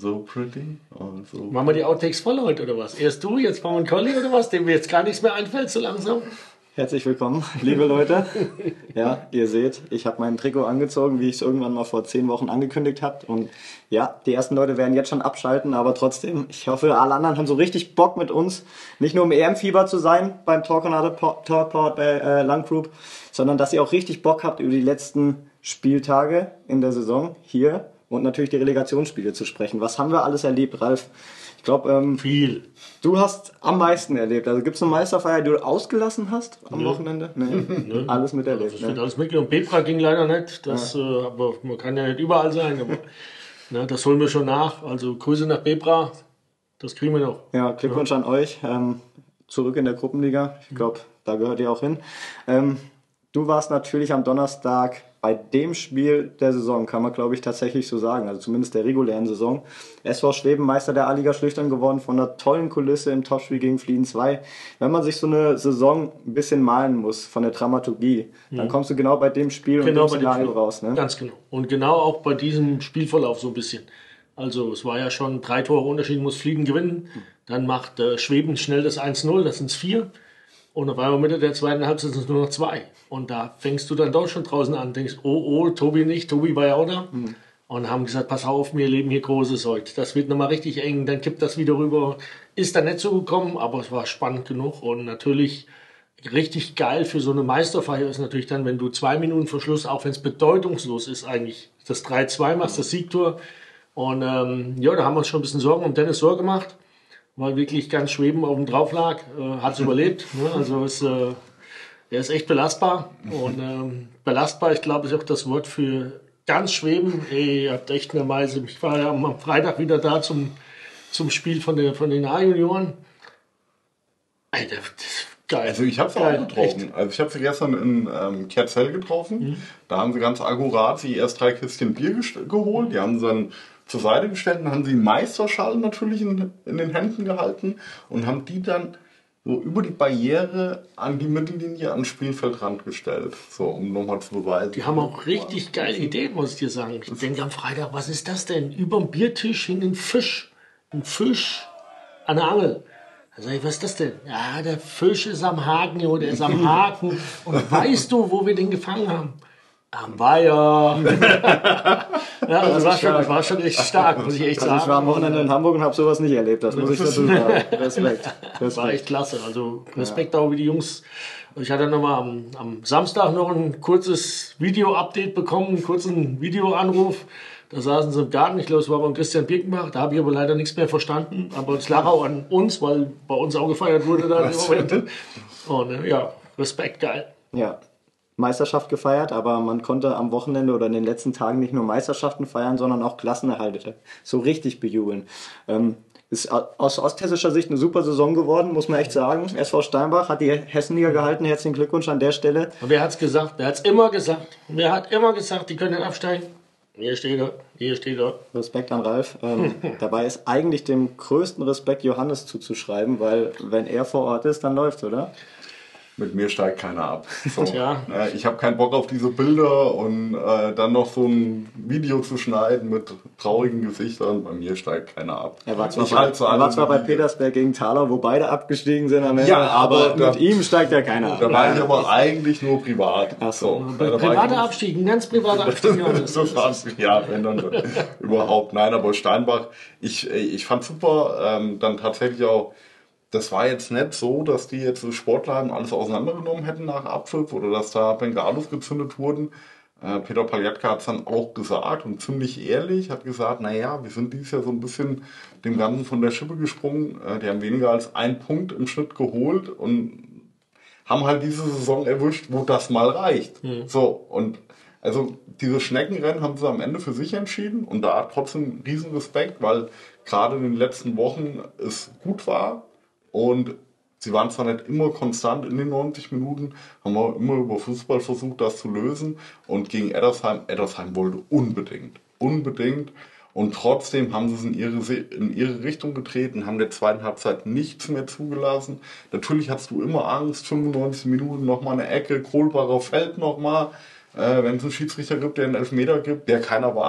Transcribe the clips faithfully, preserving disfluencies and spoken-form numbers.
so pretty. Oh, so Machen wir die Outtakes voll heute oder was? Erst du, jetzt Paul und Colli oder was, dem mir jetzt gar nichts mehr einfällt so langsam? Herzlich willkommen, liebe Leute. Ja, ihr seht, ich habe mein Trikot angezogen, wie ich es irgendwann mal vor zehn Wochen angekündigt habe. Und ja, die ersten Leute werden jetzt schon abschalten, aber trotzdem, ich hoffe, alle anderen haben so richtig Bock mit uns, nicht nur im E M-Fieber zu sein beim Talk on Other Talk Pod bei äh, Lang Group, sondern dass ihr auch richtig Bock habt, über die letzten Spieltage in der Saison hier und natürlich die Relegationsspiele zu sprechen. Was haben wir alles erlebt, Ralf? Ich glaube, ähm, viel. Du hast am meisten erlebt. Also gibt es eine Meisterfeier, die du ausgelassen hast am Nö. Wochenende? Nee. Nö. Alles miterlebt. Das wird Ne? alles mitgenommen. Bebra ging leider nicht. Das, ja. äh, aber man kann ja nicht überall sein. Aber, ne, das holen wir schon nach. Also Grüße nach Bebra. Das kriegen wir noch. Ja, Glückwunsch ja. an euch. Ähm, zurück in der Gruppenliga. Ich glaube, da gehört ihr auch hin. Ähm, du warst natürlich am Donnerstag bei dem Spiel der Saison, kann man glaube ich tatsächlich so sagen, also zumindest der regulären Saison. S V Schweben, Meister der A-Liga Schlüchtern geworden, von einer tollen Kulisse im Topspiel gegen Fliehen zwei. Wenn man sich so eine Saison ein bisschen malen muss von der Dramaturgie, mhm. dann kommst du genau bei dem Spiel genau und dem Szenario raus. Ne? Ganz genau. Und genau auch bei diesem Spielverlauf so ein bisschen. Also es war ja schon drei Tore Unterschied, muss Fliehen gewinnen. Dann macht äh, Schweben schnell das eins null, das sind es vier. Und auf einmal Mitte der zweiten Halbzeit sind es nur noch zwei. Und da fängst du dann doch schon draußen an, denkst, oh, oh, Tobi nicht, Tobi war ja auch da. Mhm. Und haben gesagt, pass auf, wir leben hier Großes heute. Das wird nochmal richtig eng, dann kippt das wieder rüber. Ist dann nicht so gekommen, aber es war spannend genug. Und natürlich richtig geil für so eine Meisterfeier ist natürlich dann, wenn du zwei Minuten vor Schluss, auch wenn es bedeutungslos ist eigentlich, das drei zwei machst, das Siegtor. Und ähm, ja, da haben wir uns schon ein bisschen Sorgen um Dennis Sorge gemacht, weil wirklich ganz Schweben oben drauf lag, äh, hat es überlebt. Ne? Also ist, äh, er ist echt belastbar. Und ähm, belastbar, ich glaube, ist auch das Wort für ganz Schweben. Ey, ihr habt echt eine Meise. Ich war ja am Freitag wieder da zum, zum Spiel von, der, von den A-Junioren. Alter, das ist geil. Also ich habe sie auch getroffen. Echt? Also ich habe sie gestern in ähm, Kerzell getroffen. Mhm. Da haben sie ganz akkurat sie erst drei Kistchen Bier geholt. Die haben sie dann zur Seite gestellt und haben sie Meisterschalen natürlich in, in den Händen gehalten und haben die dann so über die Barriere an die Mittellinie ans Spielfeldrand gestellt. So, um nochmal zu beweisen. Die haben auch richtig geile Ideen, muss ich dir sagen. Ich denke am Freitag, was ist das denn? Über dem Biertisch hing ein Fisch. Ein Fisch an der Angel. Da sag ich, was ist das denn? Ja, der Fisch ist am Haken, jo, der ist am Haken. Und weißt du, wo wir den gefangen haben? Am Weiher. Ja, also das war schon, das war schon echt stark, muss ich echt sagen. Also ich war am Wochenende in Hamburg und habe sowas nicht erlebt. Das muss ich dazu sagen. Respekt. Respekt. Das war echt klasse. Also Respekt ja. auch wie die Jungs. Ich hatte nochmal am, am Samstag noch ein kurzes Video-Update bekommen, einen kurzen Videoanruf. Da saßen sie im Garten, ich glaube, es war beim Christian Birkenbach. Da habe ich aber leider nichts mehr verstanden. Aber es lag auch an uns, weil bei uns auch gefeiert wurde da im Moment. Und ja, Respekt, geil. Ja. Meisterschaft gefeiert, aber man konnte am Wochenende oder in den letzten Tagen nicht nur Meisterschaften feiern, sondern auch Klassenerhalte so richtig bejubeln. Ähm, ist aus osthessischer Sicht eine super Saison geworden, muss man echt sagen. S V Steinbach hat die Hessenliga gehalten, herzlichen Glückwunsch an der Stelle. Und wer hat's gesagt? Wer hat's immer gesagt? Wer hat immer gesagt, die können nicht absteigen? Hier steht er, hier steht er. Respekt an Ralf. Ähm, dabei ist eigentlich dem größten Respekt Johannes zuzuschreiben, weil wenn er vor Ort ist, dann läuft's, oder? Mit mir steigt keiner ab. So. Ja. Ich habe keinen Bock auf diese Bilder und äh, dann noch so ein Video zu schneiden mit traurigen Gesichtern. Bei mir steigt keiner ab. Er war zwar, bei, halt er war zwar bei Petersberg gegen Thaler, wo beide abgestiegen sind am Ende, ja, aber, aber da, mit ihm steigt ja keiner ab. Da war ich aber eigentlich nur privat. Ach so. so. Privater Abstieg, ein ganz privater Abstieg. Ja, wenn dann überhaupt. Nein, aber Steinbach, ich, ich fand super, ähm, dann tatsächlich auch. Das war jetzt nicht so, dass die jetzt Sportler alles auseinandergenommen hätten nach Abpfiff oder dass da Bengalos gezündet wurden. Äh, Peter Paljatka hat es dann auch gesagt und ziemlich ehrlich, hat gesagt, naja, wir sind dieses Jahr so ein bisschen dem Ganzen von der Schippe gesprungen. Äh, die haben weniger als einen Punkt im Schnitt geholt und haben halt diese Saison erwischt, wo das mal reicht. Mhm. So, und also diese Schneckenrennen haben sie am Ende für sich entschieden und da hat trotzdem riesen Respekt, weil gerade in den letzten Wochen es gut war. Und sie waren zwar nicht immer konstant in den neunzig Minuten, haben auch immer über Fußball versucht, das zu lösen. Und gegen Eddersheim, Eddersheim wollte unbedingt, unbedingt. Und trotzdem haben sie es in ihre, in ihre Richtung getreten, haben der zweiten Halbzeit nichts mehr zugelassen. Natürlich hast du immer Angst, fünfundneunzig Minuten nochmal eine Ecke, Kohlbacher fällt nochmal. Äh, wenn es einen Schiedsrichter gibt, der einen Elfmeter gibt, der keiner war.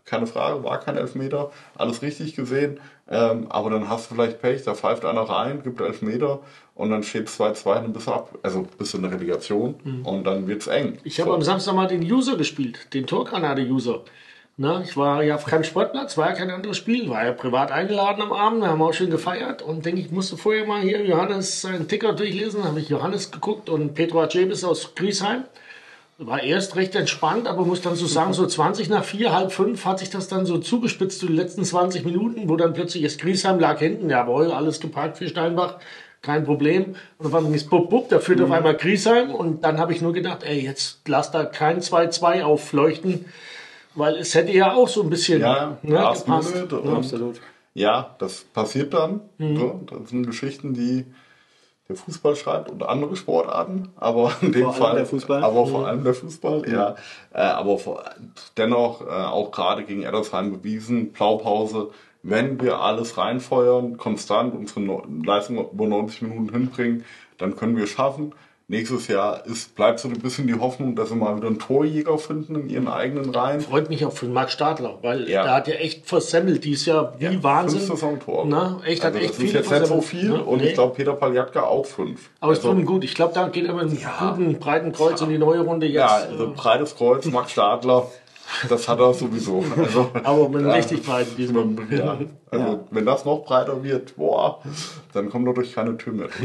keine Frage, war kein Elfmeter, alles richtig gesehen, ähm, aber dann hast du vielleicht Pech, da pfeift einer rein, gibt Elfmeter und dann steht zwei zwei und bist du ab, also bist du in der Relegation mhm. und dann wird's eng. Ich habe so. am Samstag mal den User gespielt, den Torgranate-User. Na, ich war ja auf keinem Sportplatz, war ja kein anderes Spiel, war ja privat eingeladen am Abend, wir haben auch schön gefeiert und denke ich, musste vorher mal hier Johannes seinen Ticker durchlesen, habe ich Johannes geguckt und Petro Acebes aus Griesheim. War erst recht entspannt, aber muss dann so sagen, so zwanzig nach vier, halb fünf hat sich das dann so zugespitzt, so die letzten zwanzig Minuten, wo dann plötzlich ist Griesheim lag hinten, jawohl, alles geparkt für Steinbach, kein Problem. Und auf einmal ist bupp, bupp, da führt mhm. auf einmal Griesheim und dann habe ich nur gedacht, ey, jetzt lass da kein zwei zwei aufleuchten, weil es hätte ja auch so ein bisschen ja, ne, gepasst. Ja, absolut. Ja, das passiert dann. Mhm. So, das sind Geschichten, die der Fußball schreibt und andere Sportarten, aber in dem vor Fall, allem der Fußball. aber vor allem der Fußball, ja. ja. Äh, aber vor, dennoch äh, auch gerade gegen Eddersheim bewiesen, Blaupause, wenn wir alles reinfeuern, konstant unsere no- Leistung über neunzig Minuten hinbringen, dann können wir es schaffen. Nächstes Jahr ist, bleibt so ein bisschen die Hoffnung, dass sie mal wieder einen Torjäger finden in ihren eigenen Reihen. Freut mich auch für Marc Stadler, weil ja. der hat ja echt versemmelt dieses Jahr wie ja, Wahnsinn. Fünf Saisontore. Na, echt, also hat echt das viel ist jetzt nicht so viel ne? und nee. ich glaube Peter Paljatka auch fünf. Aber es also, tut ihm gut. Ich glaube, da geht er mit einem ja. guten breiten Kreuz ja. in die neue Runde jetzt. Ja, also breites Kreuz, Marc Stadler. Das hat er sowieso. Also, aber mit einem ja, richtig breiten diesem. Ja, also ja. wenn das noch breiter wird, boah, dann kommt er durch keine Tür mehr.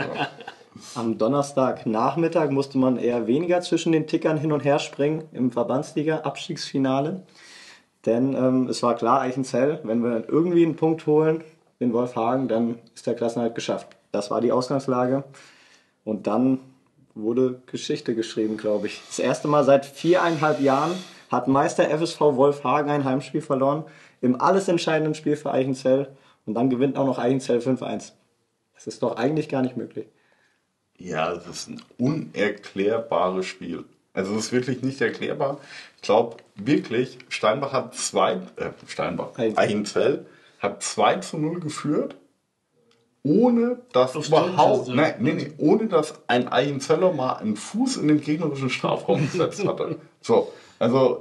Am Donnerstagnachmittag musste man eher weniger zwischen den Tickern hin und her springen im Verbandsliga-Abstiegsfinale. Denn ähm, es war klar, Eichenzell, wenn wir irgendwie einen Punkt holen in Wolfhagen, dann ist der Klassenerhalt geschafft. Das war die Ausgangslage. Und dann wurde Geschichte geschrieben, glaube ich. Das erste Mal seit viereinhalb Jahren hat Meister F S V Wolfhagen ein Heimspiel verloren. Im alles entscheidenden Spiel für Eichenzell. Und dann gewinnt auch noch Eichenzell fünf eins. Das ist doch eigentlich gar nicht möglich. Ja, das ist ein unerklärbares Spiel. Also es ist wirklich nicht erklärbar. Ich glaube wirklich, Steinbach hat zwei, äh, Steinbach, Eichenzell hat zwei zu null geführt, ohne dass Auf überhaupt, nein, nee, nee, ohne dass ein Eichenzeller mal einen Fuß in den gegnerischen Strafraum gesetzt hatte. So, also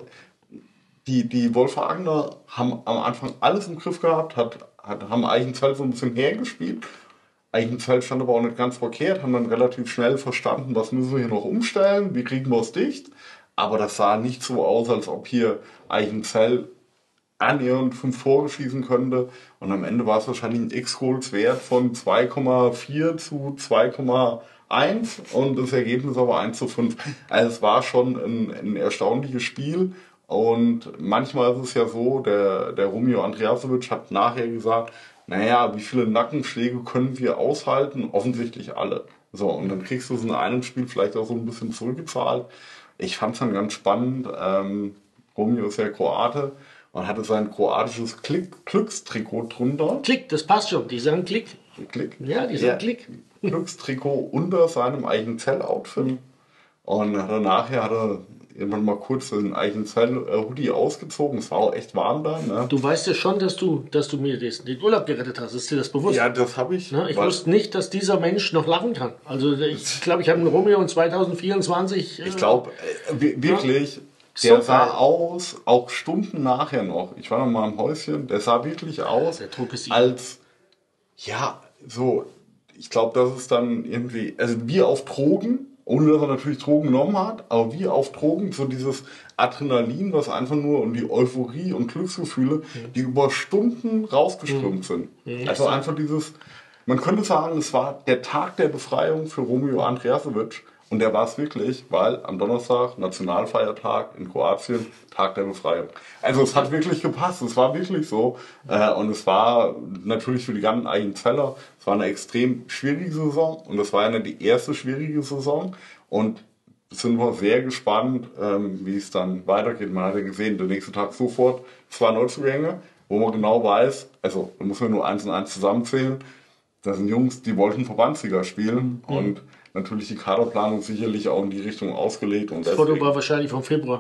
die, die Wolfhagener haben am Anfang alles im Griff gehabt, hat, hat, haben Eichenzell so ein bisschen hergespielt. Eichenzell stand aber auch nicht ganz verkehrt, haben dann relativ schnell verstanden, was müssen wir hier noch umstellen, wie kriegen wir es dicht. Aber das sah nicht so aus, als ob hier Eichenzell annähernd fünf Tore schießen könnte. Und am Ende war es wahrscheinlich ein X-Goals-Wert von zwei Komma vier zu zwei Komma eins und das Ergebnis aber eins zu fünf. Also es war schon ein, ein erstaunliches Spiel. Und manchmal ist es ja so, der, der Romeo Andreasowitsch hat nachher gesagt, naja, wie viele Nackenschläge können wir aushalten? Offensichtlich alle. So, und dann kriegst du es in einem Spiel vielleicht auch so ein bisschen zurückgezahlt. Ich fand es dann ganz spannend. Ähm, Romeo ist ja Kroate und hatte sein kroatisches Klick, Glückstrikot drunter. Klick, das passt schon. Die sagen Klick. Klick? Ja, die sagen ja, Klick. Glückstrikot unter seinem Eichenzell-Outfit. Und hat er nachher hat er irgendwann mal kurz den Eichenzell-Hoodie ausgezogen. Es war auch echt warm da. Ne? Du weißt ja schon, dass du, dass du mir den Urlaub gerettet hast. Ist dir das bewusst? Ja, das habe ich. Na, ich wusste nicht, dass dieser Mensch noch lachen kann. Also ich glaube, ich habe einen Romeo in zwanzig vierundzwanzig. Ich glaube, äh, wirklich, ja, der so sah geil. aus, auch Stunden nachher noch. Ich war noch mal im Häuschen. Der sah wirklich aus, der Druck ist als, ja, so, ich glaube, das ist dann irgendwie, also wie auf Drogen, ohne dass er natürlich Drogen genommen hat, aber wie auf Drogen, so dieses Adrenalin, was einfach nur und die Euphorie und Glücksgefühle, mhm. die über Stunden rausgeströmt mhm. sind. Mhm. Also einfach dieses, man könnte sagen, es war der Tag der Befreiung für Romeo Andreasowitsch. Und der war es wirklich, weil am Donnerstag, Nationalfeiertag in Kroatien, Tag der Befreiung. Also es hat wirklich gepasst, es war wirklich so. Äh, und es war natürlich für die ganzen Eigenzeller, es war eine extrem schwierige Saison. Und es war ja nicht die erste schwierige Saison. Und sind wir sehr gespannt, ähm, wie es dann weitergeht. Man hat ja gesehen, der nächste Tag sofort zwei Neuzugänge, wo man genau weiß, also da muss man nur eins und eins zusammenzählen. Das sind Jungs, die wollten Verbandsliga spielen. Mhm. Und natürlich die Kaderplanung sicherlich auch in die Richtung ausgelegt. Und das Foto war wahrscheinlich vom Februar.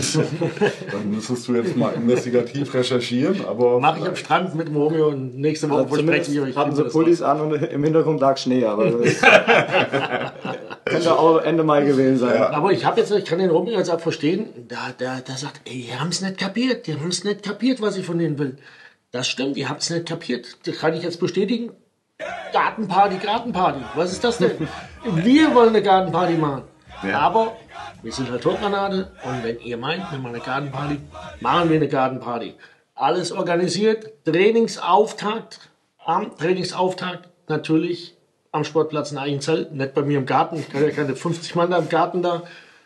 Dann müsstest du jetzt mal investigativ recherchieren. Aber mache ich am Strand mit dem Romeo und nächste Woche verspreche ich euch. Hatten sie Pullis an und im Hintergrund lag Schnee. Aber könnte auch Ende Mai gewesen sein. Ja. Aber ich habe jetzt, ich kann den Romy jetzt auch verstehen, da, da, da sagt, ey, die haben es nicht kapiert, die haben es nicht kapiert, was ich von denen will. Das stimmt, ihr habt es nicht kapiert. Das kann ich jetzt bestätigen. Gartenparty, Gartenparty. Was ist das denn? Wir wollen eine Gartenparty machen. Ja. Aber wir sind halt Torgranate und wenn ihr meint, wir machen eine Gartenparty, machen wir eine Gartenparty. Alles organisiert, Trainingsauftakt, am Trainingsauftakt natürlich am Sportplatz in Eichenzell, nicht bei mir im Garten, ich habe ja keine fünfzig Mann da im Garten da.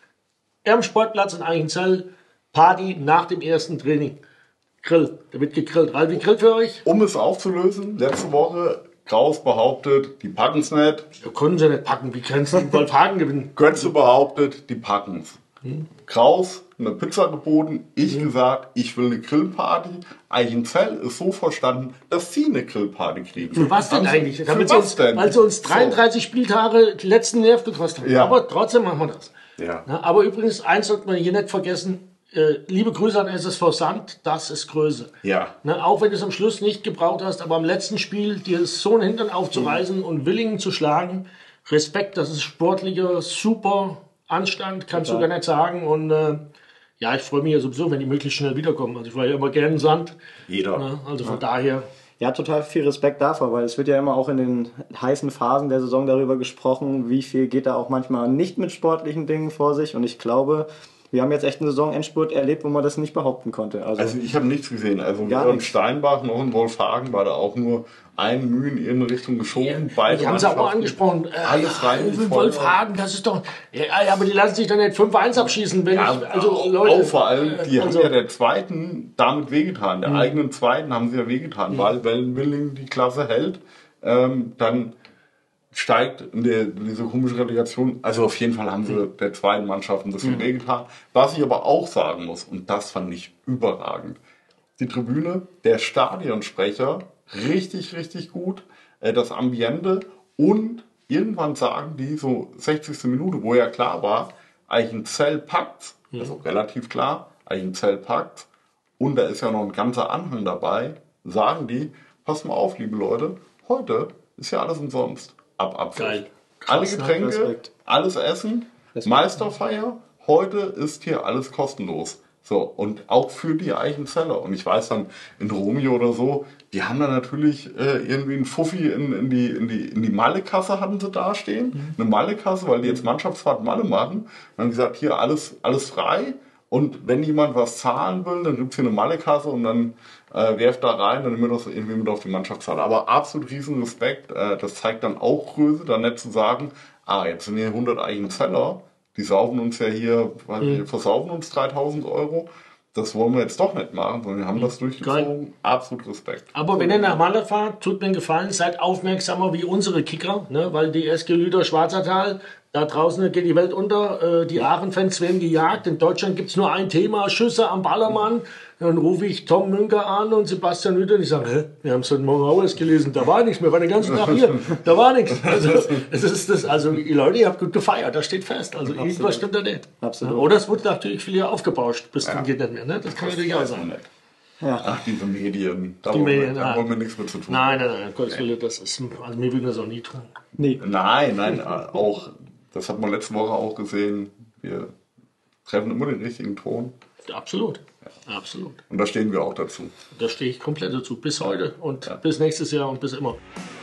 Am Sportplatz in Eichenzell, Party nach dem ersten Training. Grill, da wird gegrillt. Ralf, wie grillt für euch? Um es aufzulösen, letzte Woche Kraus behauptet, die packen's nicht. Ja, können sie nicht packen, wie kannst du in Wolfhagen gewinnen? Götze behauptet, die packen's. Hm. Kraus eine Pizza geboten, ich hm. gesagt, ich will eine Grillparty. Eichenzell ist so verstanden, dass sie eine Grillparty kriegen. Für was denn eigentlich? Für Damit was uns, denn? Weil sie uns dreiunddreißig so. Spieltage die letzten Nerv gekostet haben. Ja. Aber trotzdem machen wir das. Ja. Ja, aber übrigens, eins sollte man hier nicht vergessen, äh, liebe Grüße an S S V Sand, das ist Größe. Ja. Na, auch wenn du es am Schluss nicht gebraucht hast, aber am letzten Spiel dir so einen Hintern aufzureißen mhm. und Willingen zu schlagen, Respekt, das ist sportlicher, super Anstand, kannst Total. du gar nicht sagen. Und äh, ja, ich freue mich ja sowieso, wenn die möglichst schnell wiederkommen. Also ich war ja immer gerne Sand. Jeder. Na, also von ja. daher... Ja, total viel Respekt davor, weil es wird ja immer auch in den heißen Phasen der Saison darüber gesprochen, wie viel geht da auch manchmal nicht mit sportlichen Dingen vor sich. Und ich glaube, wir haben jetzt echt einen Saisonendspurt erlebt, wo man das nicht behaupten konnte. Also, also ich habe nichts gesehen. Also gar weder in nichts. Steinbach noch in Wolfhagen war da auch nur ein Mühe in irgendeine Richtung geschoben. Ja, Beide die haben es auch angesprochen. Äh, Alles rein. In Wolfhagen, das ist doch... Ja, ja, aber die lassen sich doch nicht fünf eins abschießen. Wenn ja, ich, also, auch, Leute, auch vor allem, die also, haben ja der Zweiten damit wehgetan. Der mhm. eigenen Zweiten haben sie ja wehgetan, mhm. weil wenn Willingen die Klasse hält, ähm, dann steigt in, der, in diese komische Relegation. Also auf jeden Fall haben sie mhm. der zweiten Mannschaft ein bisschen mhm. wehgetan. Was ich aber auch sagen muss, und das fand ich überragend, die Tribüne, der Stadionsprecher, richtig, richtig gut, äh, das Ambiente und irgendwann sagen die so sechzigste Minute, wo ja klar war, Eichenzell packt, mhm. also relativ klar, Eichenzell packt und da ist ja noch ein ganzer Anhang dabei, sagen die, pass mal auf, liebe Leute, heute ist ja alles umsonst. Ab Abpfiff. Alle Getränke, Respekt. Alles Essen, Respekt. Meisterfeier, heute ist hier alles kostenlos. So, und auch für die Eichenzeller. Und ich weiß dann, in Romeo oder so, die haben dann natürlich äh, irgendwie einen Fuffi in, in die, in die, in die Malle-Kasse hatten sie da stehen. Mhm. Eine Malle-Kasse, weil die jetzt Mannschaftsfahrt Malle machen. Dann haben gesagt, hier alles, alles frei. Und wenn jemand was zahlen will, dann gibt es hier eine Malle-Kasse und dann äh, werft da rein, dann nehmen wir das irgendwie mit auf die Mannschaftszahlen. Aber absolut riesen Respekt. Äh, das zeigt dann auch Größe, dann nicht zu sagen, ah, jetzt sind hier hundert Eichenzeller. Die saufen uns ja hier, weil mhm. wir versaufen uns dreitausend Euro. Das wollen wir jetzt doch nicht machen, sondern wir haben das durchgezogen. Geil. Absolut Respekt. Aber wenn ihr nach Malle fahrt, tut mir einen Gefallen, seid aufmerksamer wie unsere Kicker, ne? Weil die S G Lüder Schwarzertal, da draußen geht die Welt unter, die Aachen-Fans werden gejagt. In Deutschland gibt es nur ein Thema, Schüsse am Ballermann. Dann rufe ich Tom Münker an und Sebastian Lüder und ich sage, hä, wir haben es heute Morgen auch erst gelesen, da war nichts mehr, war den ganzen Tag hier, da war nichts. Also, es ist das, also die Leute, ihr habt gut gefeiert, das steht fest. Also Absolut. Irgendwas stimmt da nicht. Absolut. Oder es wurde natürlich viel aufgebauscht, bis ja. dann geht nicht mehr. Ne? Das kann das natürlich auch sein. Ja. Ach, diese Medien, da, die wollen, Medien, wir, da wollen wir nichts mit zu tun. Nein, nein, nein, Gottes Willen, das ist, also mir würden das auch nie tun. Nee. Nein, nein, auch, das hat man letzte Woche auch gesehen, wir treffen immer den richtigen Ton. Absolut, ja. absolut. Und da stehen wir auch dazu. Da stehe ich komplett dazu, bis heute und ja. bis nächstes Jahr und bis immer.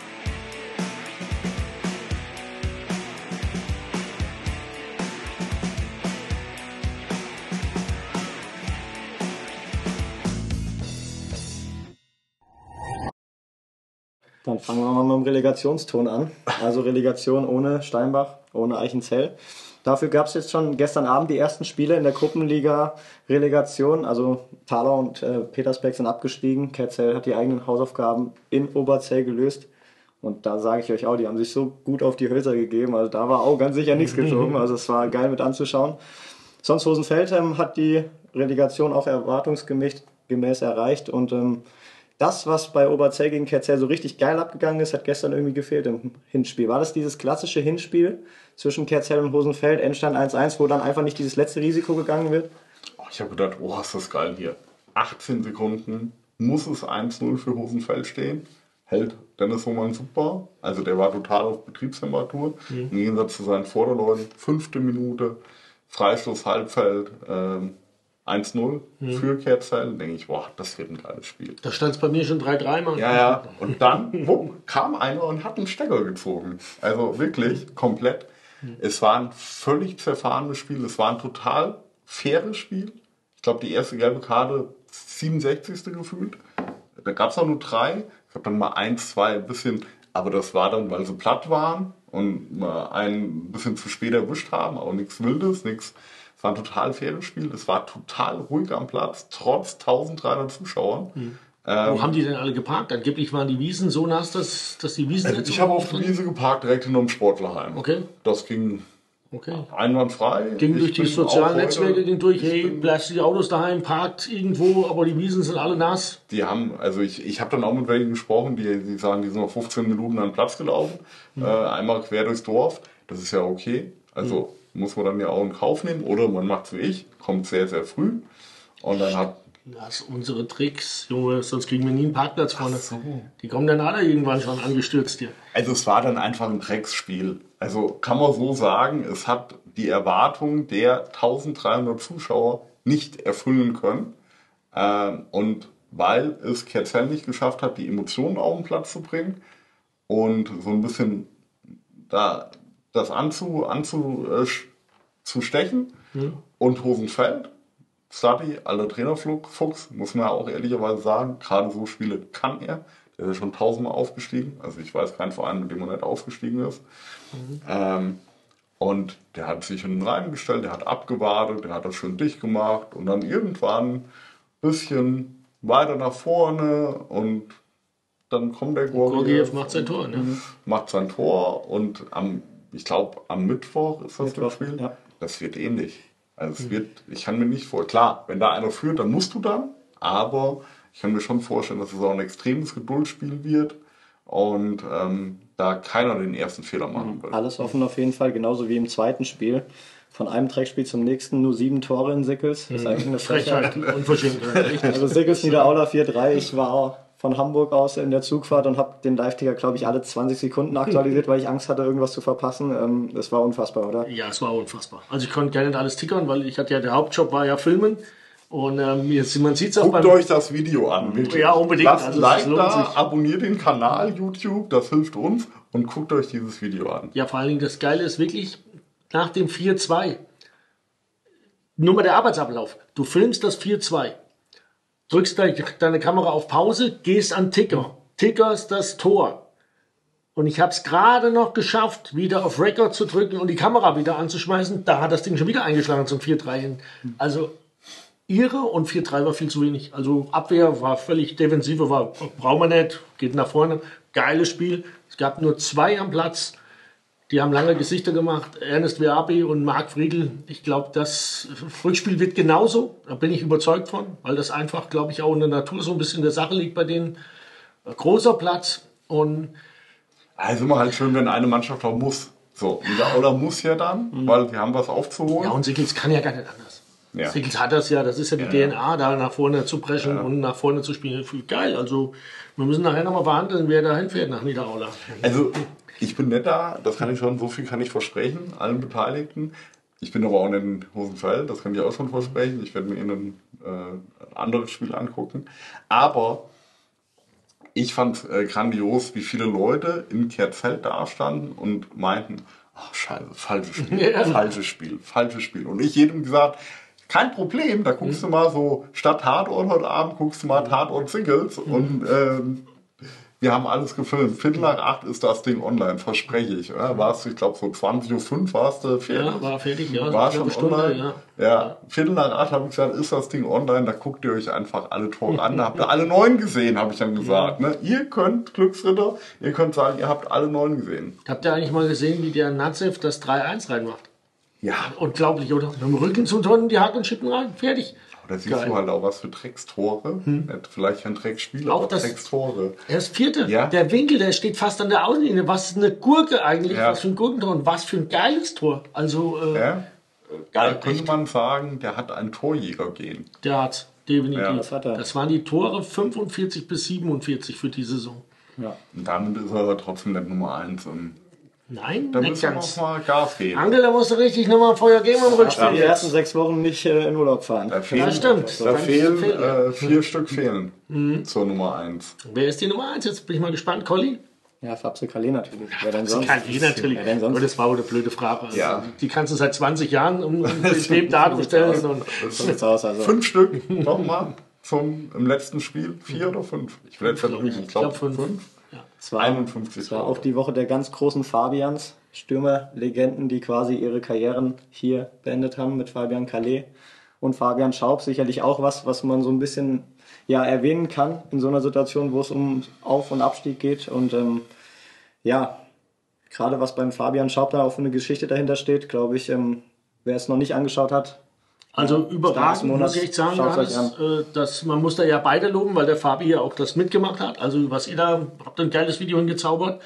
Dann fangen wir mal mit dem Relegationston an. Also Relegation ohne Steinbach, ohne Eichenzell. Dafür gab es jetzt schon gestern Abend die ersten Spiele in der Gruppenliga-Relegation. Also Thaler und äh, Petersberg sind abgestiegen. Kerzell hat die eigenen Hausaufgaben in Oberzell gelöst. Und da sage ich euch auch, die haben sich so gut auf die Hölzer gegeben. Also da war auch ganz sicher nichts geschoben. Also es war geil mit anzuschauen. Sonst Hosenfeld ähm, hat die Relegation auch erwartungsgemäß erreicht. Und ähm, das, was bei Oberzell gegen Kerzell so richtig geil abgegangen ist, hat gestern irgendwie gefehlt im Hinspiel. War das dieses klassische Hinspiel zwischen Kerzell und Hosenfeld, Endstand eins eins, wo dann einfach nicht dieses letzte Risiko gegangen wird? Oh, ich habe gedacht, oh, ist das geil hier. achtzehn Sekunden, muss es eins null für Hosenfeld stehen? hält Dennis Hohmann super. Also der war total auf Betriebstemperatur. Mhm. Im Gegensatz zu seinen Vorderleuten. Fünfte Minute, Freistoß, Halbfeld, ähm, eins null mhm. für Kerzell. Denke ich, boah, das wird ein geiles Spiel. Da stand es bei mir schon drei drei mal. Ja, ja. Und dann wupp, kam einer und hat einen Stecker gezogen. Also wirklich komplett. Mhm. Es war ein völlig zerfahrenes Spiel. Es war ein total faires Spiel. Ich glaube, die erste gelbe Karte siebenundsechzigste gefühlt. Da gab es auch nur drei. Ich habe dann mal eins, zwei, ein bisschen, aber das war dann, weil sie platt waren und mal ein bisschen zu spät erwischt haben, aber nichts Wildes, nichts. Es war ein total faires Spiel. Es war total ruhig am Platz, trotz eintausenddreihundert Zuschauern. Mhm. Ähm, Wo haben die denn alle geparkt? Angeblich waren die Wiesen so nass, dass, dass die Wiesen also jetzt Ich habe auf der Wiese geparkt, direkt hinterm Sportlerheim. Okay. Das ging okay. einwandfrei. Ging Ich durch die sozialen Netzwerke, ging durch, hey, bin, bleibt die Autos daheim, parkt irgendwo, aber die Wiesen sind alle nass. Die haben, also ich, ich habe dann auch mit welchen gesprochen, die, die sagen, die sind noch fünfzehn Minuten an den Platz gelaufen, mhm. äh, einmal quer durchs Dorf. Das ist ja okay. Also mhm. muss man dann ja auch in Kauf nehmen. Oder man macht es wie ich, kommt sehr, sehr früh. Und dann hat Das sind unsere Tricks, Junge, sonst kriegen wir nie einen Parkplatz vorne. So. Die kommen dann alle irgendwann schon angestürzt hier. Also es war dann einfach ein Drecksspiel. Also kann man so sagen, es hat die Erwartung der eintausenddreihundert Zuschauer nicht erfüllen können. Ähm, und weil es Kerzell nicht geschafft hat, die Emotionen auf den Platz zu bringen und so ein bisschen da das anzu, anzu äh, zu stechen hm. und Hosenfeld. Stati, alter Trainerfuchs, muss man ja auch ehrlicherweise sagen, gerade so Spiele kann er. Der ist ja schon tausendmal aufgestiegen. Also ich weiß keinen Verein, mit dem er nicht aufgestiegen ist. Mhm. Ähm, und der hat sich in den Reihen gestellt, der hat abgewartet, der hat das schön dicht gemacht und dann irgendwann ein bisschen weiter nach vorne und dann kommt der Gorgiev macht sein Tor, ne? Macht sein Tor und am, ich glaube am Mittwoch ist das Mittwoch, das Spiel. Ja. Das wird ähnlich. Also es wird, ich kann mir nicht vor, klar, wenn da einer führt, dann musst du dann, aber ich kann mir schon vorstellen, dass es auch ein extremes Geduldsspiel wird und ähm, da keiner den ersten Fehler machen will. Alles offen auf jeden Fall, genauso wie im zweiten Spiel. Von einem Dreckspiel zum nächsten nur sieben Tore in Sickels. Das ist eigentlich eine Frechheit. Unverschämtheit. Also Sickels Niederaula vier drei. Ich war von Hamburg aus in der Zugfahrt und habe den Live-Ticker, glaube ich, alle zwanzig Sekunden aktualisiert, weil ich Angst hatte, irgendwas zu verpassen. Ähm, das war unfassbar, oder? Ja, es war unfassbar. Also ich konnte gerne nicht alles tickern, weil ich hatte ja, der Hauptjob war ja Filmen. Und ähm, jetzt, man sieht es auch Guckt beim... euch das Video an, wirklich. Ja, unbedingt. Lasst also, Like da, abonniert den Kanal YouTube, das hilft uns und guckt euch dieses Video an. Ja, vor allen Dingen das Geile ist wirklich, nach dem vier zwei, nur mal der Arbeitsablauf. Du filmst das vier zwei. Drückst deine Kamera auf Pause, gehst an Ticker, tickerst das Tor. Und ich habe es gerade noch geschafft, wieder auf Record zu drücken und die Kamera wieder anzuschmeißen. Da hat das Ding schon wieder eingeschlagen zum vier drei hin. Also irre und vier drei war viel zu wenig. Also Abwehr war völlig, Defensive war, brauchen wir nicht, geht nach vorne. Geiles Spiel. Es gab nur zwei am Platz. Die haben lange Gesichter gemacht, Ernest Weabi und Marc Friedl. Ich glaube, das Rückspiel wird genauso. Da bin ich überzeugt von, weil das einfach, glaube ich, auch in der Natur so ein bisschen der Sache liegt bei denen. Großer Platz und... Also immer halt schön, wenn eine Mannschaft auch muss. So, Niederauler muss ja dann, mhm. weil die haben was aufzuholen. Ja, und Sickels kann ja gar nicht anders. Ja. Sickels hat das ja, das ist ja die ja, D N A, da nach vorne zu preschen ja. und nach vorne zu spielen. Geil, also wir müssen nachher nochmal verhandeln, wer da hinfährt nach Niederauler. Also... Ich bin nicht da, das kann ich schon, so viel kann ich versprechen, allen Beteiligten. Ich bin aber auch nicht in Hosenfeld, das kann ich auch schon versprechen. Ich werde mir ein, äh, ein anderes Spiel angucken. Aber ich fand äh, grandios, wie viele Leute in Kerzell dastanden und meinten, ach scheiße, falsches Spiel, ja. falsches Spiel, falsches Spiel. Und ich jedem gesagt, kein Problem, da guckst mhm. du mal so, statt Tatort heute Abend, guckst du mal Tatort Singles mhm. und ähm, wir haben alles gefilmt. Viertel nach acht ist das Ding online, verspreche ich. Ja, warst du, ich glaube, so zwanzig Uhr fünf warst du fertig. Ja, war fertig, ja. War schon Stunde, online. Ja. ja, Viertel nach acht habe ich gesagt, ist das Ding online, da guckt ihr euch einfach alle Tore an. Da habt ihr alle neun gesehen, habe ich dann gesagt. Ne? Ihr könnt, Glücksritter, ihr könnt sagen, ihr habt alle neun gesehen. Habt ihr eigentlich mal gesehen, wie der Natsev das drei eins reinmacht? Ja. Unglaublich, oder? Mit dem Rücken zum Tor und die Haken und Schippen rein, fertig. Da siehst Geil. Du halt auch was für Dreckstore. Hm. Vielleicht kein Drecksspiel, aber das, Dreckstore. Er ist Vierte. Ja. Der Winkel, der steht fast an der Außenlinie. Was ist eine Gurke eigentlich? Ja. Was für ein Gurkentor und was für ein geiles Tor. Also, äh, ja. Geil. Da könnte man sagen, der hat ein Torjäger gehen. Der hat definitiv. Ja. Das, hat er. Das waren die Tore fünfundvierzig bis siebenundvierzig für die Saison. Ja. Und damit ist er aber trotzdem nicht Nummer eins. Und Nein, da nicht müssen wir ganz. noch mal Gas geben. Angela musste richtig nochmal Feuer geben am Die Rückspiel. ersten jetzt. sechs Wochen nicht äh, in Urlaub fahren. Da fehlen, stimmt. Da Ganz fehlen fehlen. äh, vier Stück fehlen zur Nummer eins. Wer ist die Nummer eins? Jetzt bin ich mal gespannt. Colli? Ja, Fabse Calais natürlich. Wer denn Das sonst? kann ich natürlich. Wer denn sonst? Aber das war auch eine blöde Frage. Also, Ja. Die kannst du seit zwanzig Jahren um, um dem Datum stellen. Und So sieht's aus. Also. Fünf Stück nochmal zum im letzten Spiel. Vier oder fünf? Ich will jetzt nicht lügen. Ich glaube glaub, fünf. fünf. Ja. Es war, einundfünfzig. es war auch die Woche der ganz großen Fabians, Stürmerlegenden, die quasi ihre Karrieren hier beendet haben mit Fabian Calais und Fabian Schaub. Sicherlich auch was, was man so ein bisschen ja, erwähnen kann in so einer Situation, wo es um Auf- und Abstieg geht. Und ähm, ja, gerade was beim Fabian Schaub da auch für eine Geschichte dahinter steht, glaube ich, ähm, wer es noch nicht angeschaut hat. Also Ja, Start des überragend, Monats, muss ich echt sagen, schaut's euch Johannes, äh, dass man muss da ja beide loben, weil der Fabi ja auch das mitgemacht hat. Also was ihr da, habt ein geiles Video hingezaubert,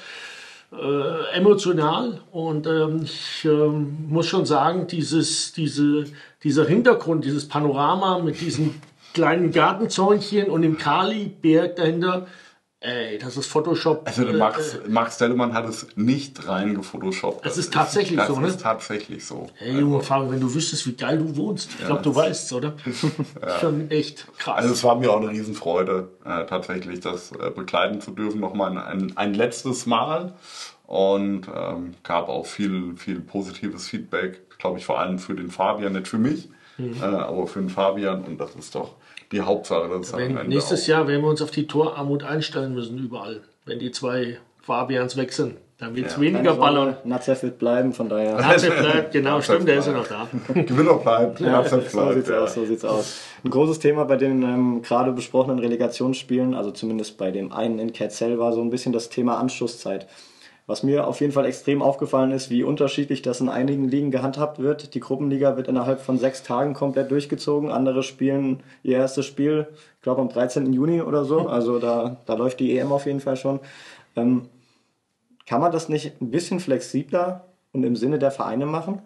äh, emotional und ähm, ich ähm, muss schon sagen, dieses, diese, dieser Hintergrund, dieses Panorama mit diesem kleinen Gartenzäunchen und dem Kali-Berg dahinter, ey, das ist Photoshop. Also der äh, Max, Max Dellemann hat es nicht rein gefotoshoppt. Das ist tatsächlich das so, ne? Das ist tatsächlich so. Hey Junge, Fabi, wenn du wüsstest, wie geil du wohnst. Ich glaube, du weißt es, oder? Schon echt krass. Also es war mir auch eine Riesenfreude, äh, tatsächlich das äh, begleiten zu dürfen, nochmal ein, ein letztes Mal. Und ähm, gab auch viel, viel positives Feedback, glaube ich, vor allem für den Fabian, nicht für mich, mhm. äh, aber für den Fabian. Und das ist doch die Hauptsache. Das ist Wenn, am Ende nächstes auch. Jahr werden wir uns auf die Torarmut einstellen müssen, überall. Wenn die zwei Fabians wechseln, dann wird es Ja. weniger ballern. Nazef wird bleiben, von daher. Nazef bleibt, genau, Nazef stimmt, der ist ja bleibt. noch da. Gewinner bleibt, ja, So bleibt. sieht's Ja. aus, so sieht's aus. Ein großes Thema bei den ähm, gerade besprochenen Relegationsspielen, also zumindest bei dem einen in Kerzell, war so ein bisschen das Thema Anschlusszeit. Was mir auf jeden Fall extrem aufgefallen ist, wie unterschiedlich das in einigen Ligen gehandhabt wird. Die Gruppenliga wird innerhalb von sechs Tagen komplett durchgezogen. Andere spielen ihr erstes Spiel, ich glaube am dreizehnten Juni oder so. Also da, da läuft die E M auf jeden Fall schon. Ähm, kann man das nicht ein bisschen flexibler und im Sinne der Vereine machen?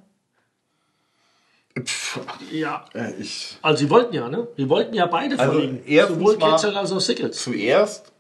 Pff, Ja, äh, ich, also sie wollten ja, ne? Wir wollten ja beide Also, verlegen. erstens Sowohl mal- Kerzell als auch Sickles. zuerst,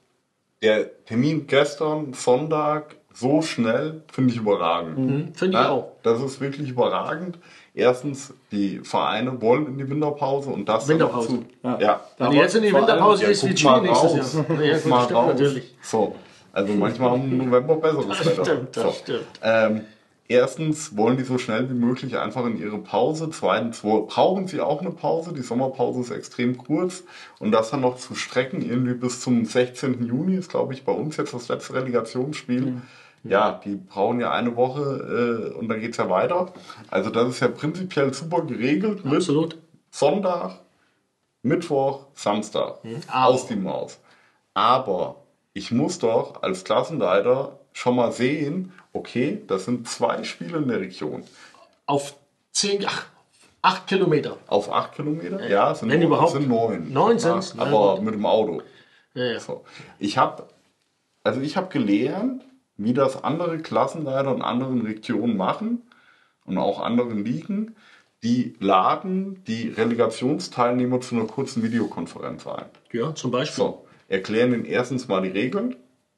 der Termin gestern, Sonntag, so schnell, finde ich überragend. Mhm, Finde ich Ja, auch. das ist wirklich überragend. Erstens, die Vereine wollen in die Winterpause und das dann Winterpause. dazu. Ja. Ja. Wenn die jetzt in die vor allem, Winterpause ja, ist, guck wird mal Chile nächstes raus. Jahr. Ja, Guck gut, mal stimmt raus. natürlich. So, also manchmal haben wir im November besseres Wetter. stimmt, das so. stimmt. Ähm, erstens wollen die so schnell wie möglich einfach in ihre Pause. Zweitens wo- brauchen sie auch eine Pause. Die Sommerpause ist extrem kurz. Und das dann noch zu strecken, irgendwie bis zum sechzehnten Juni ist, glaube ich, bei uns jetzt das letzte Relegationsspiel. Mhm. Ja, die brauchen ja eine Woche äh, und dann geht's ja weiter. Also das ist ja prinzipiell super geregelt mit Absolut. Sonntag, Mittwoch, Samstag. Aber- Aus die Maus. Aber ich muss doch als Klassenleiter schon mal sehen, okay, das sind zwei Spiele in der Region. Auf zehn, ach, acht Kilometer. Auf acht Kilometer? Ja, es sind, Wenn neun, überhaupt. sind neun. Neun sind's? Ja, Na aber gut. mit dem Auto. Ja, ja. So. Ich habe also ich habe gelernt, wie das andere Klassenleiter in anderen Regionen machen und auch anderen Ligen. Die laden die Relegationsteilnehmer zu einer kurzen Videokonferenz ein. ja, zum Beispiel. So, erklären ihnen erstens mal die Regeln,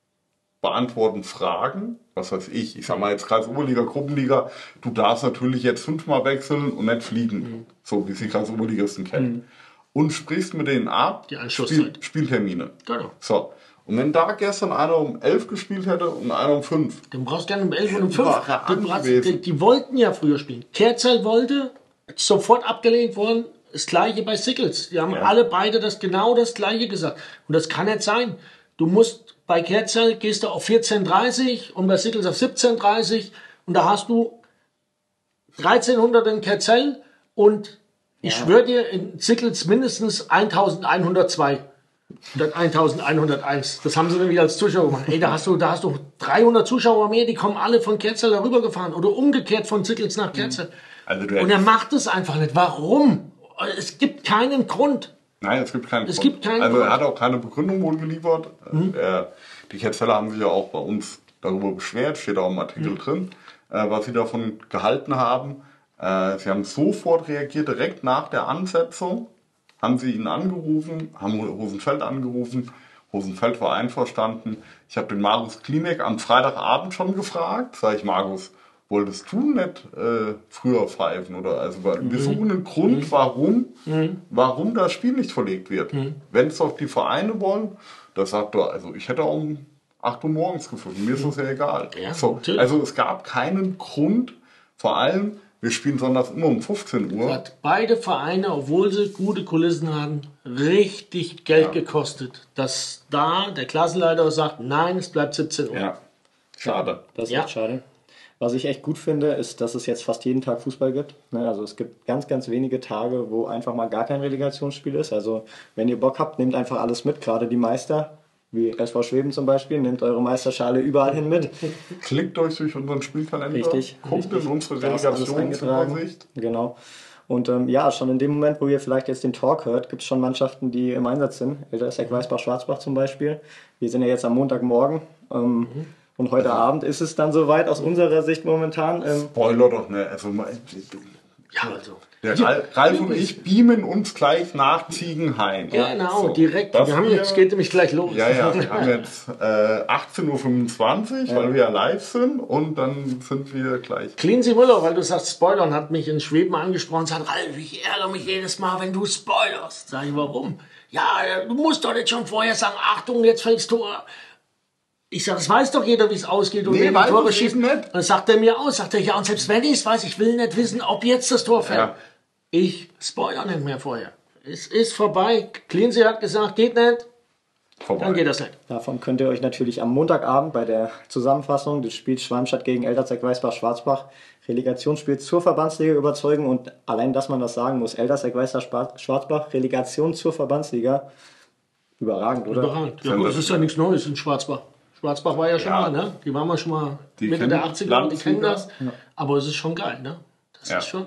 beantworten Fragen, was weiß ich, ich sag mal jetzt Kreisoberliga, Gruppenliga, du darfst natürlich jetzt fünfmal wechseln und nicht fliegen, Mhm. so wie sie Kreisoberligisten kennen. Und sprichst mit denen ab, Die Anschlusszeit. Spiel, Spieltermine. Genau. So, und wenn da gestern einer um elf gespielt hätte und einer um fünf, Du brauchst gerne um elf und um fünf. Überragend Du brauchst, gewesen. die, die wollten ja früher spielen. Kerzell wollte, sofort abgelehnt worden. Das gleiche bei Sickles. Die haben Ja. alle beide das genau das gleiche gesagt. Und das kann nicht sein. Du musst bei Kerzell gehst du auf vierzehn Uhr dreißig und bei Sickles auf siebzehn Uhr dreißig und da hast du dreizehnhundert in Kerzell und ich schwöre dir, in Sickles mindestens elfhundertzwei. Dann elfhunderteins. Das haben sie nämlich als Zuschauer gemacht. Ey, da hast du, da hast du dreihundert Zuschauer mehr, die kommen alle von Kerzell darüber gefahren oder umgekehrt von Sickles nach Kerzell. also du Und er hättest, macht es einfach nicht. Warum? Es gibt keinen Grund. nein, es gibt keinen Es Grund. gibt keinen Also Grund. er hat auch keine Begründung wohl geliefert. Äh, die Ketzeller haben sich ja auch bei uns darüber beschwert, steht auch im Artikel drin, äh, was sie davon gehalten haben. Äh, sie haben sofort reagiert, direkt nach der Ansetzung haben sie ihn angerufen, haben Rosenfeld angerufen Hosenfeld war einverstanden. Ich habe den Markus Klimek am Freitagabend schon gefragt. Sag ich, Markus, wolltest du nicht äh, früher pfeifen? Oder also wir suchen einen Grund, warum, warum das Spiel nicht verlegt wird. Wenn es doch die Vereine wollen, da sagt er, also ich hätte auch um acht Uhr morgens gefunden, mir ist das ja egal. Ja, so, also es gab keinen Grund, vor allem, wir spielen sonntags immer um fünfzehn Uhr. Hat beide Vereine, obwohl sie gute Kulissen hatten, richtig Geld Ja. gekostet. Dass da der Klassenleiter sagt, nein, es bleibt siebzehn Uhr. Ja, schade. Das ist Ja. echt schade. Was ich echt gut finde, ist, dass es jetzt fast jeden Tag Fußball gibt. Ne, Also es gibt ganz, ganz wenige Tage, wo einfach mal gar kein Relegationsspiel ist. Also wenn ihr Bock habt, nehmt einfach alles mit, gerade die Meister, wie S V Schweben zum Beispiel, nehmt eure Meisterschale überall hin mit. Klickt euch durch unseren Spielkalender, Richtig, guckt richtig. in unsere Da ist alles eingetragen. Relegationsübersicht. Genau. Und ähm, ja, schon in dem Moment, wo ihr vielleicht jetzt den Talk hört, gibt es schon Mannschaften, die im Einsatz sind. Eltersberg, Weißbach, Schwarzbach zum Beispiel. Wir sind ja jetzt am Montagmorgen. Ähm, Und heute Abend ist es dann soweit aus unserer Sicht momentan. Ähm, Spoiler doch, ne? Also, mal- Ja, also. der Ralf, Ralf und ich beamen uns gleich nach Ziegenhain. Genau, So, direkt. dass Wir haben wir- jetzt, geht nämlich gleich los. Ja, ja, wir haben jetzt äh, achtzehn Uhr fünfundzwanzig, weil wir ja live sind und dann sind wir gleich. Cleansy Müller, weil du sagst Spoilern, hat mich in Schweben angesprochen und sagt, Ralf, ich ärgere mich jedes Mal, wenn du spoilerst. Sag ich, warum? Ja, du musst doch nicht schon vorher sagen, Achtung, jetzt fällst Tor. Ich sage, es weiß doch jeder, wie es ausgeht und Nee, wer die weiß Tore es schießt. eben nicht. Dann sagt er mir aus, sagt er, ja, und selbst wenn ich es weiß, ich will nicht wissen, ob jetzt das Tor fällt. Ja. Ich spoiler nicht mehr vorher. Es ist vorbei. Cleansy hat gesagt, geht nicht, Vorbei. dann geht das nicht. Davon könnt ihr euch natürlich am Montagabend bei der Zusammenfassung des Spiels Schwalmstadt gegen Eltersberg, Weißbach, Schwarzbach Relegationsspiel zur Verbandsliga überzeugen. Und allein, dass man das sagen muss, Eltersberg, Weißbach, Schwarzbach, Relegation zur Verbandsliga. Überragend, oder? Überragend. Ja, gut, das ist ja nichts Neues in Schwarzbach. Schwarzbach war ja schon Ja. mal, ne? Die waren wir schon mal Die Mitte kennen der achtziger, die kennen das. Landesliga. Aber es ist schon geil, ne? Das Ja. ist schon.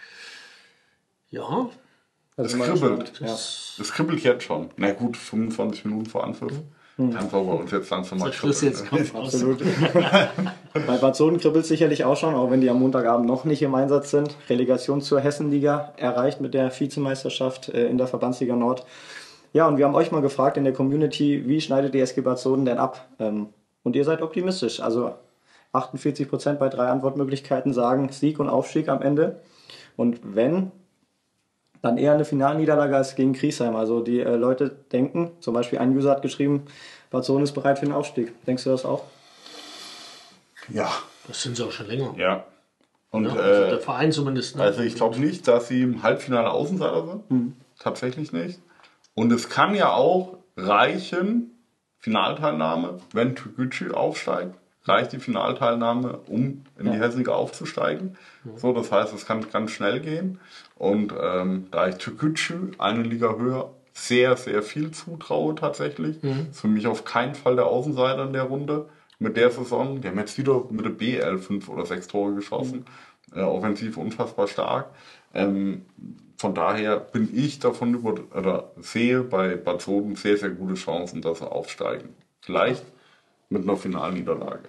Ja, Das Es ist mal kribbelt. gespannt. Ja. Es kribbelt jetzt schon. Na gut, fünfundzwanzig Minuten vor Anpfiff. Kann es aber uns jetzt langsam mal der Schluss kribbeln. jetzt ne? kommt aus. Absolut. Bei Bad Soden kribbelt es sicherlich auch schon, auch wenn die am Montagabend noch nicht im Einsatz sind. Relegation zur Hessenliga erreicht mit der Vizemeisterschaft äh, in der Verbandsliga Nord. Ja, und wir haben euch mal gefragt in der Community, wie schneidet die S G Bad Soden denn ab? Ähm, und ihr seid optimistisch. Also achtundvierzig Prozent bei drei Antwortmöglichkeiten sagen Sieg und Aufstieg am Ende. Und wenn, dann eher eine Finalniederlage als gegen Griesheim. Also die äh, Leute denken, zum Beispiel ein User hat geschrieben, Bad Soden ist bereit für den Aufstieg. Denkst du das auch? Ja, Das sind sie auch schon länger. ja. Und Ja, also äh, der Verein zumindest. Ne? Also ich glaube nicht, dass sie im Halbfinale Außenseiter sind. Hm. Tatsächlich nicht. Und es kann ja auch reichen, Finalteilnahme, wenn Türkgücü aufsteigt, reicht die Finalteilnahme, um in die Hessenliga aufzusteigen. So, das heißt, es kann ganz schnell gehen. Und ähm, da ich Türkgücü eine Liga höher sehr, sehr viel zutraue tatsächlich, ist für mich auf keinen Fall der Außenseiter in der Runde mit der Saison. Die haben jetzt wieder mit der B L fünf oder sechs Tore geschossen. Äh, offensiv unfassbar stark. Ähm, von daher bin ich davon über, oder sehe bei Bad Soden sehr, sehr gute Chancen, dass sie aufsteigen. Vielleicht mit einer Finalniederlage.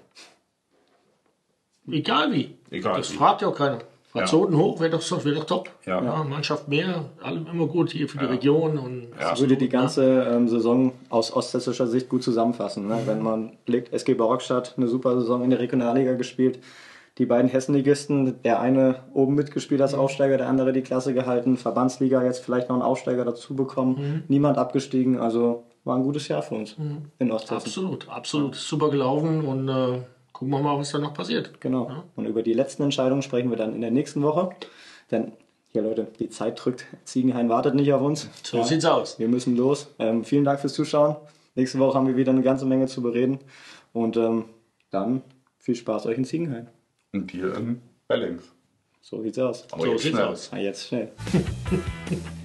Egal wie. Egal das wie. fragt ja auch keiner. Ja. Zoten hoch wäre doch, wär doch top. Ja. Mannschaft mehr, allem immer gut hier für die Region. Und Ja. Ich würde die ganze ähm, Saison aus osthessischer Sicht gut zusammenfassen. Ne? Wenn man blickt, S G Barockstadt, eine super Saison in der Regionalliga gespielt. Die beiden Hessenligisten, der eine oben mitgespielt als Aufsteiger, der andere die Klasse gehalten. Verbandsliga jetzt vielleicht noch einen Aufsteiger dazu bekommen. Niemand abgestiegen. Also war ein gutes Jahr für uns in Osthessen. Absolut, absolut. Super gelaufen und äh, gucken wir mal, was da noch passiert. Genau. Und über die letzten Entscheidungen sprechen wir dann in der nächsten Woche. Denn, hier Leute, die Zeit drückt. Ziegenhain wartet nicht auf uns. So sieht's aus. Wir müssen los. Ähm, vielen Dank fürs Zuschauen. Nächste Woche haben wir wieder eine ganze Menge zu bereden. Und ähm, dann viel Spaß euch in Ziegenhain. Und dir in Bellings. So sieht's aus. Aber So jetzt sieht's schnell. aus. Ah, jetzt schnell.